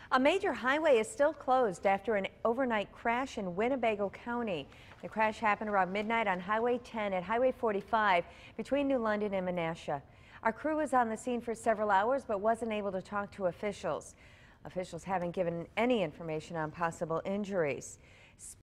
A major highway is still closed after an overnight crash in Winnebago County. The crash happened around midnight on Highway 10 at Highway 45 between New London and Menasha. Our crew was on the scene for several hours but wasn't able to talk to officials. Officials haven't given any information on possible injuries.